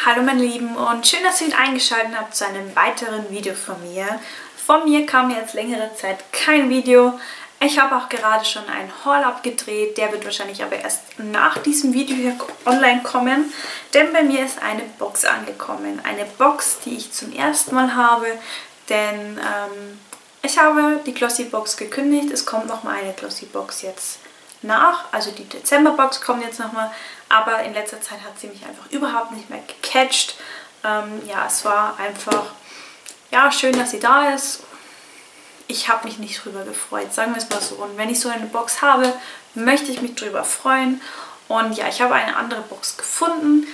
Hallo meine Lieben und schön, dass ihr wieder eingeschaltet habt zu einem weiteren Video von mir. Von mir kam jetzt längere Zeit kein Video. Ich habe auch gerade schon einen Haul abgedreht, der wird wahrscheinlich aber erst nach diesem Video hier online kommen. Denn bei mir ist eine Box angekommen. Eine Box, die ich zum ersten Mal habe, denn ich habe die Glossy-Box gekündigt. Es kommt nochmal eine Glossy-Box jetzt nach, also die Dezember-Box kommt jetzt nochmal, aber in letzter Zeit hat sie mich einfach überhaupt nicht mehr gecatcht. Ja, es war einfach, ja, schön, dass sie da ist. Ich habe mich nicht drüber gefreut, sagen wir es mal so. Und wenn ich so eine Box habe, möchte ich mich drüber freuen. Und ja, ich habe eine andere Box gefunden.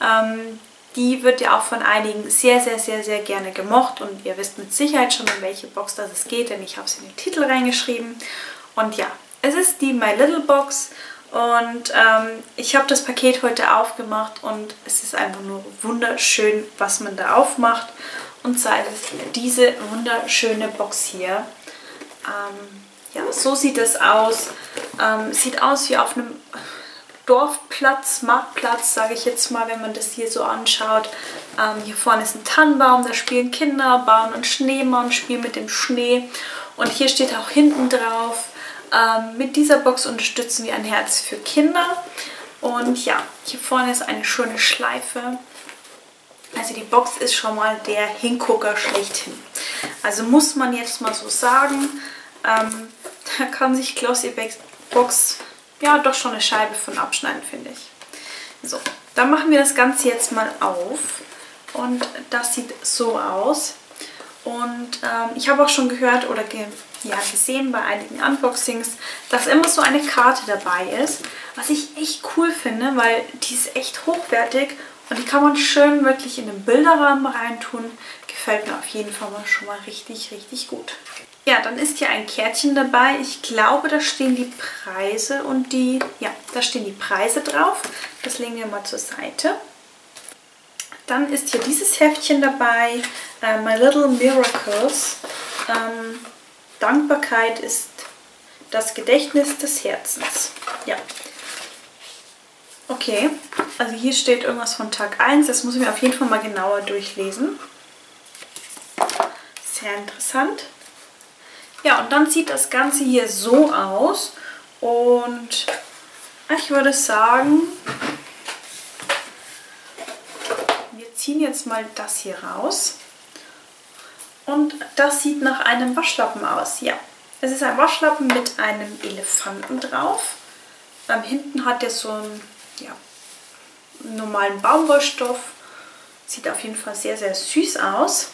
Die wird ja auch von einigen sehr, sehr, sehr, sehr gerne gemocht. Und ihr wisst mit Sicherheit schon, um welche Box das es geht, denn ich habe es in den Titel reingeschrieben. Und ja, es ist die My Little Box und ich habe das Paket heute aufgemacht und es ist einfach nur wunderschön, was man da aufmacht. Und zwar ist es diese wunderschöne Box hier. Ja, so sieht es aus. Sieht aus wie auf einem Dorfplatz, Marktplatz, sage ich jetzt mal, wenn man das hier so anschaut. Hier vorne ist ein Tannenbaum, da spielen Kinder, bauen einen Schneemann, spielen mit dem Schnee. Und hier steht auch hinten drauf, mit dieser Box unterstützen wir ein Herz für Kinder. Und ja, hier vorne ist eine schöne Schleife. Also die Box ist schon mal der Hingucker schlechthin. Also muss man jetzt mal so sagen, da kann sich Glossy-Box ja doch schon eine Scheibe von abschneiden, finde ich. So, dann machen wir das Ganze jetzt mal auf. Und das sieht so aus. Und ich habe auch schon gehört oder gesehen bei einigen Unboxings, dass immer so eine Karte dabei ist, was ich echt cool finde, weil die ist echt hochwertig und die kann man schön wirklich in den Bilderrahmen reintun. Gefällt mir auf jeden Fall schon mal richtig, richtig gut. Ja, dann ist hier ein Kärtchen dabei. Ich glaube, da stehen die Preise und da stehen die Preise drauf. Das legen wir mal zur Seite. Dann ist hier dieses Heftchen dabei, My Little Miracles. Dankbarkeit ist das Gedächtnis des Herzens. Ja. Okay, also hier steht irgendwas von Tag 1. Das muss ich mir auf jeden Fall mal genauer durchlesen. Sehr interessant. Ja, und dann sieht das Ganze hier so aus. Und ich würde sagen, wir ziehen jetzt mal das hier raus. Und das sieht nach einem Waschlappen aus. Ja, es ist ein Waschlappen mit einem Elefanten drauf. Hinten hat er so einen normalen Baumwollstoff. Sieht auf jeden Fall sehr, sehr süß aus.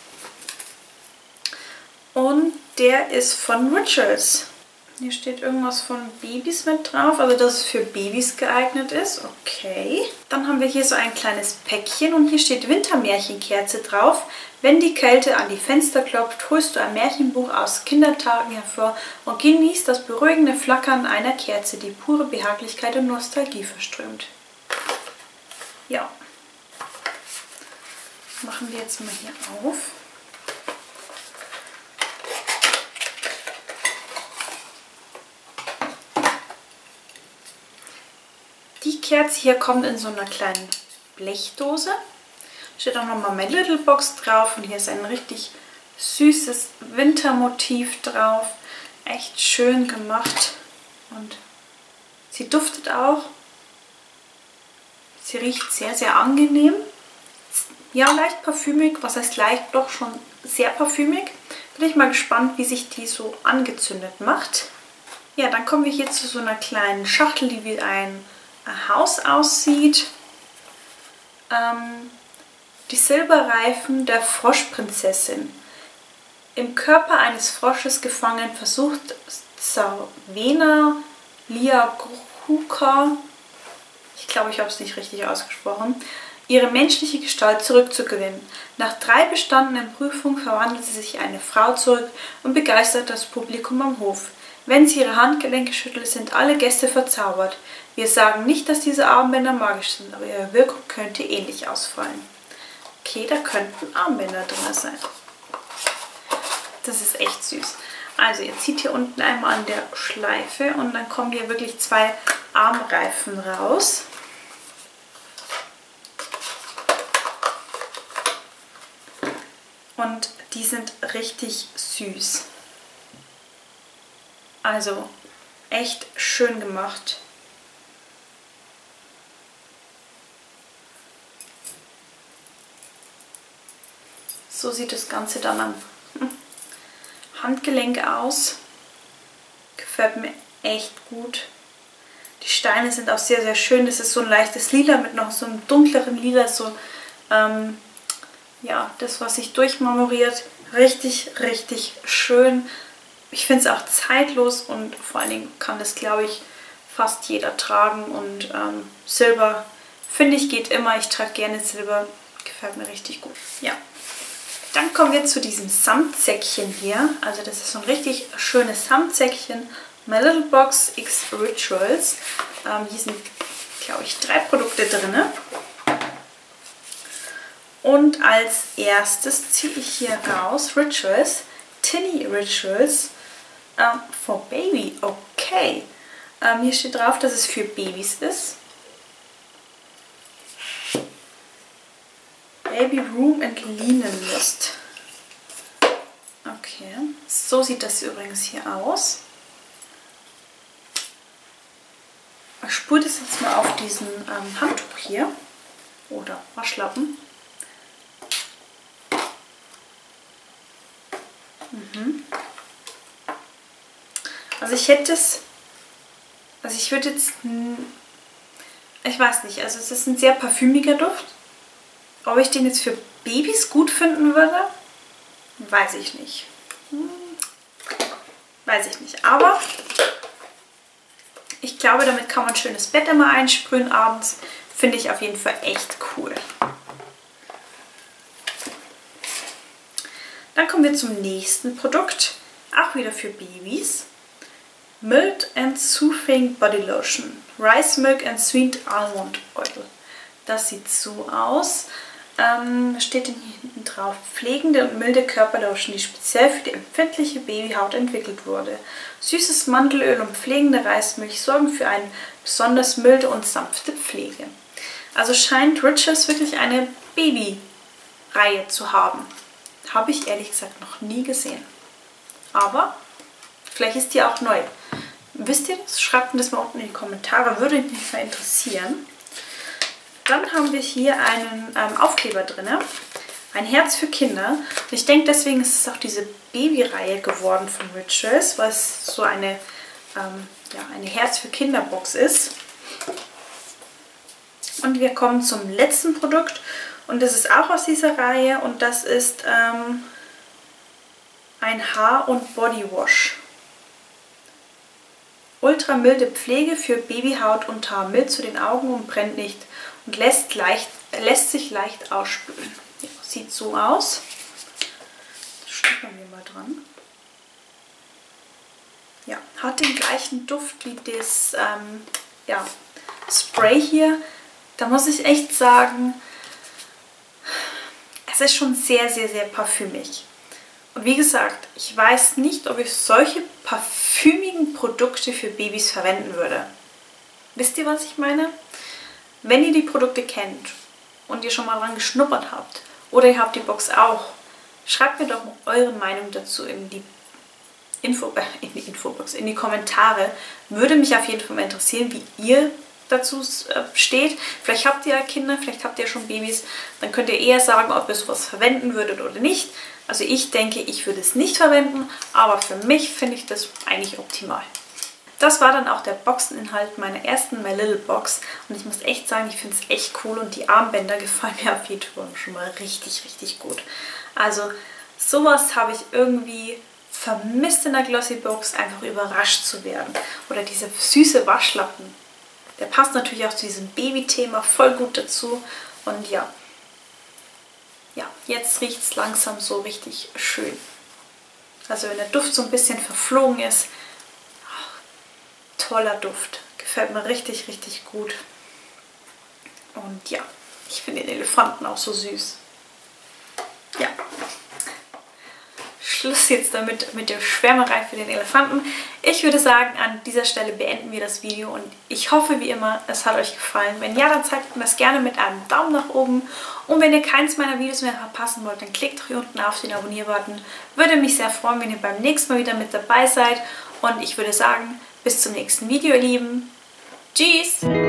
Und der ist von Rituals. Hier steht irgendwas von Babys mit drauf, also dass es für Babys geeignet ist. Okay. Dann haben wir hier so ein kleines Päckchen und hier steht Wintermärchenkerze drauf. Wenn die Kälte an die Fenster klopft, holst du ein Märchenbuch aus Kindertagen hervor und genießt das beruhigende Flackern einer Kerze, die pure Behaglichkeit und Nostalgie verströmt. Ja. Machen wir jetzt mal hier auf. Die Kerze hier kommt in so einer kleinen Blechdose. Steht auch nochmal My Little Box drauf und hier ist ein richtig süßes Wintermotiv drauf. Echt schön gemacht und sie duftet auch. Sie riecht sehr, sehr angenehm. Ja, leicht parfümig. Was heißt leicht? Doch schon sehr parfümig. Bin ich mal gespannt, wie sich die so angezündet macht. Ja, dann kommen wir hier zu so einer kleinen Schachtel, die wie ein Haus aussieht. Die Silberreifen der Froschprinzessin. Im Körper eines Frosches gefangen versucht Savena Liahuka, ich glaube, ich habe es nicht richtig ausgesprochen, ihre menschliche Gestalt zurückzugewinnen. Nach 3 bestandenen Prüfungen verwandelt sie sich in eine Frau zurück und begeistert das Publikum am Hof. Wenn sie ihre Handgelenke schüttelt, sind alle Gäste verzaubert. Wir sagen nicht, dass diese Armbänder magisch sind, aber ihre Wirkung könnte ähnlich ausfallen. Okay, da könnten Armbänder drin sein. Das ist echt süß. Also ihr zieht hier unten einmal an der Schleife und dann kommen hier wirklich 2 Armreifen raus. und die sind richtig süß. Also echt schön gemacht. So sieht das Ganze dann am Handgelenk aus. Gefällt mir echt gut. Die Steine sind auch sehr, sehr schön. Das ist so ein leichtes Lila mit noch so einem dunkleren Lila. So, ja, das, was sich durchmarmoriert. Richtig, richtig schön. Ich finde es auch zeitlos und vor allen Dingen kann das, glaube ich, fast jeder tragen. Und Silber, finde ich, geht immer. Ich trage gerne Silber. Gefällt mir richtig gut. Ja. Dann kommen wir zu diesem Samtsäckchen hier. Also das ist so ein richtig schönes Samtsäckchen. My Little Box X Rituals. Hier sind, glaube ich, 3 Produkte drin. Und als erstes ziehe ich hier raus Rituals. Tiny Rituals for Baby. Okay. Hier steht drauf, dass es für Babys ist. Baby Room and Linen Mist. Okay, so sieht das übrigens hier aus. Ich spule das jetzt mal auf diesen Handtuch hier oder Waschlappen. Also ich hätte es, also ich würde jetzt, ich weiß nicht, also es ist ein sehr parfümiger Duft. Ob ich den jetzt für Babys gut finden würde, weiß ich nicht. Weiß ich nicht. Aber ich glaube, damit kann man schönes Bett immer einsprühen abends. Finde ich auf jeden Fall echt cool. Dann kommen wir zum nächsten Produkt. Auch wieder für Babys. Mild and Soothing Body Lotion. Rice Milk and Sweet Almond Oil. Das sieht so aus. Steht hier hinten drauf, pflegende und milde Körperlotion, die speziell für die empfindliche Babyhaut entwickelt wurde. Süßes Mandelöl und pflegende Reismilch sorgen für eine besonders milde und sanfte Pflege. Also scheint Rituals wirklich eine Baby-Reihe zu haben. Habe ich ehrlich gesagt noch nie gesehen. Aber vielleicht ist die auch neu. Wisst ihr das? Schreibt mir das mal unten in die Kommentare, würde mich mal interessieren. Dann haben wir hier einen Aufkleber drin, ein Herz für Kinder. Und ich denke, deswegen ist es auch diese Baby-Reihe geworden von Rituals, weil es so eine, ja, eine Herz für Kinder-Box ist. Und wir kommen zum letzten Produkt und das ist auch aus dieser Reihe und das ist ein Haar- und Bodywash. Ultra milde Pflege für Babyhaut und Haar, mild zu den Augen und brennt nicht und lässt sich leicht ausspülen. Ja, sieht so aus. Das schnuppern wir mal dran. Ja, hat den gleichen Duft wie das ja, Spray hier. Da muss ich echt sagen, es ist schon sehr, sehr, sehr parfümig. Und wie gesagt, ich weiß nicht, ob ich solche parfümigen Produkte für Babys verwenden würde. Wisst ihr, was ich meine? Wenn ihr die Produkte kennt und ihr schon mal dran geschnuppert habt oder ihr habt die Box auch, schreibt mir doch mal eure Meinung dazu in die Infobox, in die Kommentare. Würde mich auf jeden Fall mal interessieren, wie ihr dazu steht. Vielleicht habt ihr ja Kinder, vielleicht habt ihr schon Babys. Dann könnt ihr eher sagen, ob ihr sowas verwenden würdet oder nicht. Also ich denke, ich würde es nicht verwenden, aber für mich finde ich das eigentlich optimal. Das war dann auch der Boxeninhalt meiner ersten My Little Box und ich muss echt sagen, ich finde es echt cool und die Armbänder gefallen mir auf jeden Fall schon mal richtig, richtig gut. Also sowas habe ich irgendwie vermisst in der Glossy Box, einfach überrascht zu werden. Oder dieser süße Waschlappen, der passt natürlich auch zu diesem Baby-Thema voll gut dazu und ja. Ja, jetzt riecht es langsam so richtig schön. Also wenn der Duft so ein bisschen verflogen ist, toller Duft. Gefällt mir richtig, richtig gut. Und ja, ich finde den Elefanten auch so süß. Ja. Schluss jetzt damit mit der Schwärmerei für den Elefanten. Ich würde sagen, an dieser Stelle beenden wir das Video und ich hoffe wie immer, es hat euch gefallen. Wenn ja, dann zeigt mir das gerne mit einem Daumen nach oben und wenn ihr keins meiner Videos mehr verpassen wollt, dann klickt doch hier unten auf den Abonnier-Button. Würde mich sehr freuen, wenn ihr beim nächsten Mal wieder mit dabei seid und ich würde sagen, bis zum nächsten Video, ihr Lieben. Tschüss!